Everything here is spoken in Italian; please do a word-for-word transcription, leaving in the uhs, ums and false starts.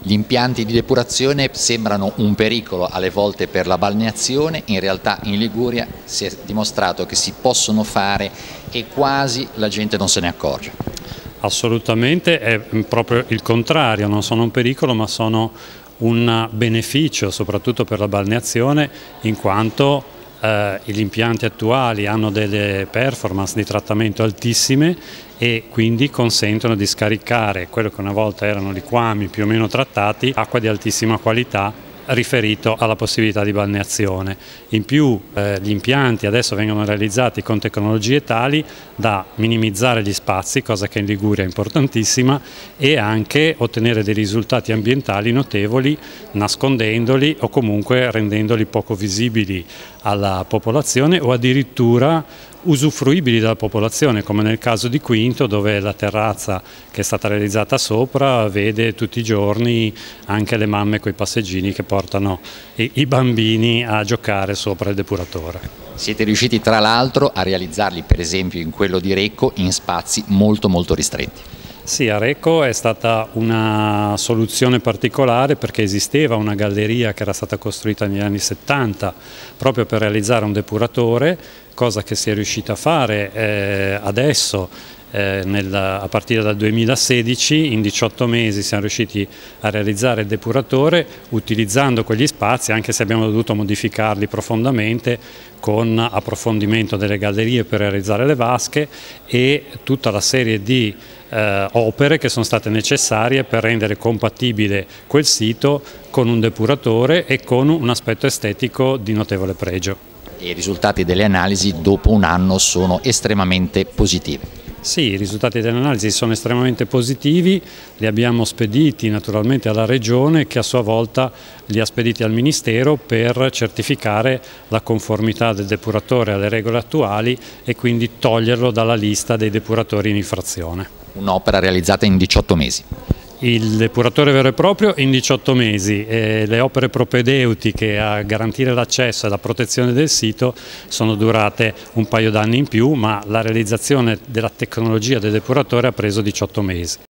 Gli impianti di depurazione sembrano un pericolo alle volte per la balneazione, in realtà in Liguria si è dimostrato che si possono fare e quasi la gente non se ne accorge. Assolutamente, è proprio il contrario, non sono un pericolo ma sono un beneficio soprattutto per la balneazione, in quanto eh, gli impianti attuali hanno delle performance di trattamento altissime e quindi consentono di scaricare quello che una volta erano liquami più o meno trattati, acqua di altissima qualità, riferito alla possibilità di balneazione. In più eh, gli impianti adesso vengono realizzati con tecnologie tali da minimizzare gli spazi, cosa che in Liguria è importantissima, e anche ottenere dei risultati ambientali notevoli nascondendoli o comunque rendendoli poco visibili alla popolazione o addirittura usufruibili dalla popolazione, come nel caso di Quinto, dove la terrazza che è stata realizzata sopra vede tutti i giorni anche le mamme con i passeggini che portano i, i bambini a giocare sopra il depuratore. Siete riusciti tra l'altro a realizzarli, per esempio in quello di Recco, in spazi molto molto ristretti. Sì, a Recco è stata una soluzione particolare perché esisteva una galleria che era stata costruita negli anni settanta proprio per realizzare un depuratore, cosa che si è riuscita a fare eh, adesso eh, nel, a partire dal duemilasedici, in diciotto mesi siamo riusciti a realizzare il depuratore utilizzando quegli spazi, anche se abbiamo dovuto modificarli profondamente con approfondimento delle gallerie per realizzare le vasche e tutta la serie di Eh, opere che sono state necessarie per rendere compatibile quel sito con un depuratore e con un aspetto estetico di notevole pregio. E i risultati delle analisi dopo un anno sono estremamente positivi. Sì, i risultati delle analisi sono estremamente positivi, li abbiamo spediti naturalmente alla Regione che a sua volta li ha spediti al Ministero per certificare la conformità del depuratore alle regole attuali e quindi toglierlo dalla lista dei depuratori in infrazione. Un'opera realizzata in diciotto mesi. Il depuratore vero e proprio in diciotto mesi e le opere propedeutiche a garantire l'accesso e la protezione del sito sono durate un paio d'anni in più, ma la realizzazione della tecnologia del depuratore ha preso diciotto mesi.